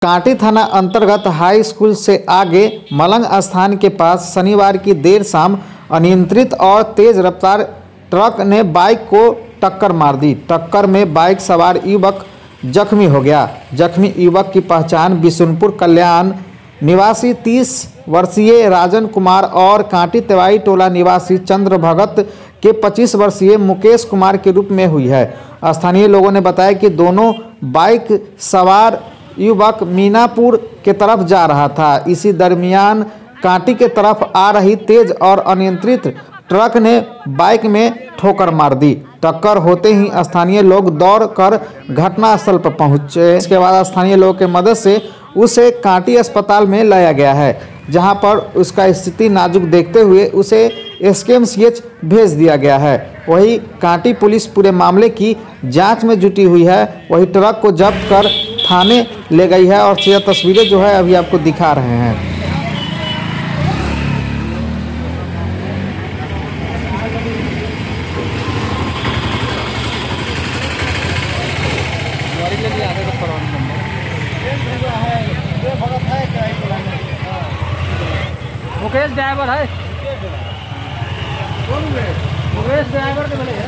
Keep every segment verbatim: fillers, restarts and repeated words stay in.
कांटी थाना अंतर्गत high school से आगे मलंग स्थान के पास शनिवार की देर शाम अनियंत्रित और तेज रफ्तार ट्रक ने बाइक को टक्कर मार दी। टक्कर में बाइक सवार युवक जख्मी हो गया। जख्मी युवक की पहचान बिशुनपुर कल्याण निवासी तीस वर्षीय राजन कुमार और कांटी तेवाई टोला निवासी चंद्र भगत के पच्चीस वर्षीय मुकेश कुमार के रूप में हुई है। स्थानीय लोगों ने बताया कि दोनों बाइक सवार युवक मीनापुर के तरफ जा रहा था। इसी दरमियान कांटी के तरफ आ रही तेज और अनियंत्रित ट्रक ने बाइक में ठोकर मार दी। टक्कर होते ही स्थानीय लोग दौड़कर घटनास्थल पर पहुंचे। इसके बाद स्थानीय लोगों के मदद से उसे कांटी अस्पताल में लाया गया है, जहां पर उसका स्थिति नाजुक देखते हुए उसे एसकेएमसीएच भेज दिया गया है। वहीं कांटी पुलिस पूरे मामले की जांच में जुटी हुई है। वहीं ट्रक को जब्त कर थाने ले गई है और यह तस्वीरें जो है अभी आपको दिखा रहे हैं। मुकेश ड्राइवर है, मुकेश ड्राइवर के बोले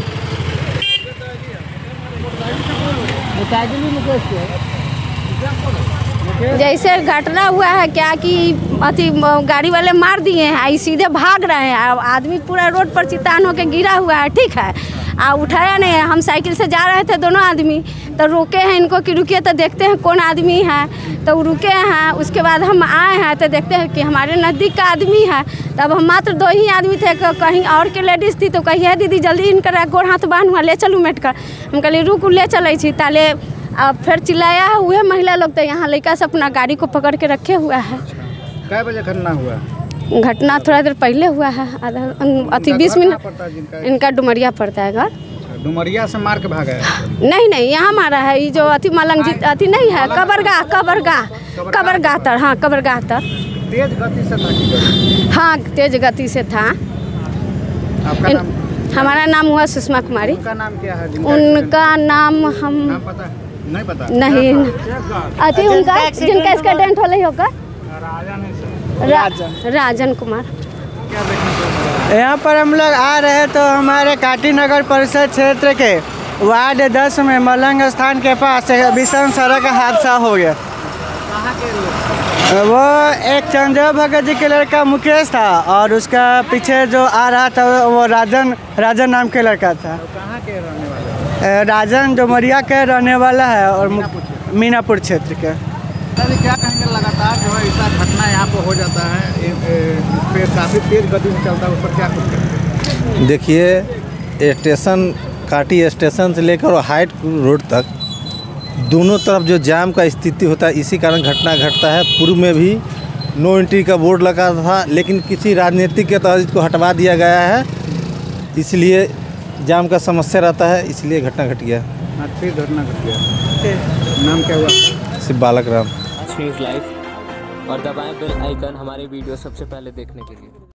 जैसे घटना हुआ है क्या कि अति गाड़ी वाले मार दिए हैं, सीधे भाग रहे हैं। आदमी पूरा रोड पर चितान होकर गिरा हुआ है, ठीक है, आ उठाया नहीं है। हम साइकिल से जा रहे थे दोनों आदमी, तो रुके हैं इनको कि रुकिए तो देखते हैं कौन आदमी है। तो रुके हैं, उसके बाद हम आए हैं तो देखते हैं कि हमारे नज़दीक का आदमी है। तब हम मात्र दो ही आदमी थे, कहीं और के लेडीज़ थी तो कही है दीदी जल्दी इनका गोड़ हाथ बांध हुआ ले चलूँ मेट कर। हम कहलिए रुक ले चले छी ताले। अब फिर चिल्लाया हुए महिला लोग तो यहाँ लड़का से अपना गाड़ी को पकड़ के रखे हुआ है। कै बजे घटना हुआ? घटना थोड़ा देर पहले हुआ है, आधा अति बीस मिनट। इनका डुमरिया पड़ता है घर। डुमरिया से मार के भागा है? नहीं नहीं, यहाँ मारा है। ये जो अति मलंग जी अति नहीं है, कबरगाह कबरगाह कबरगाह तर, हाँ कबरगाह तर। तेज गति से था? हाँ तेज गति से था। आपका नाम? हमारा नाम हुआ सुषमा कुमारी। उनका नाम क्या है? उनका नाम हम नाम पता नहीं पता नहीं अति उनका जिनका इसका डेंट वाला ही होगा राजन राजन कुमार। यहाँ पर हम लोग आ रहे तो हमारे कांटी नगर परिषद क्षेत्र के वार्ड दस में मलंग स्थान के पास एक भीषण सड़क हादसा हो गया। वो एक चंद्र भगत जी के लड़का मुकेश था और उसका पीछे जो आ रहा था वो राजन राजन नाम के लड़का था। कहाँ के रहने वाला? राजन डुमरिया के रहने वाला है और मीनापुर क्षेत्र के। अभी क्या कहेंगे, लगातार जो है ऐसा घटना यहाँ पर हो जाता है, इस पर काफ़ी तेज गति से चलता है, उस पर क्या कुछ करते हैं? देखिए, स्टेशन कांटी स्टेशन से लेकर हाइट रोड तक दोनों तरफ जो जाम का स्थिति होता है, इसी कारण घटना घटता है। पूर्व में भी नो एंट्री का बोर्ड लगा था, लेकिन किसी राजनीतिक के तहत इसको हटवा दिया गया है, इसलिए जाम का समस्या रहता है, इसलिए घटना घट गया। फिर घटना घट गया। नाम क्या हुआ? शिव बालक राम। न्यूज़ लाइव और दबाएं बेल आइकन हमारे वीडियो सबसे पहले देखने के लिए।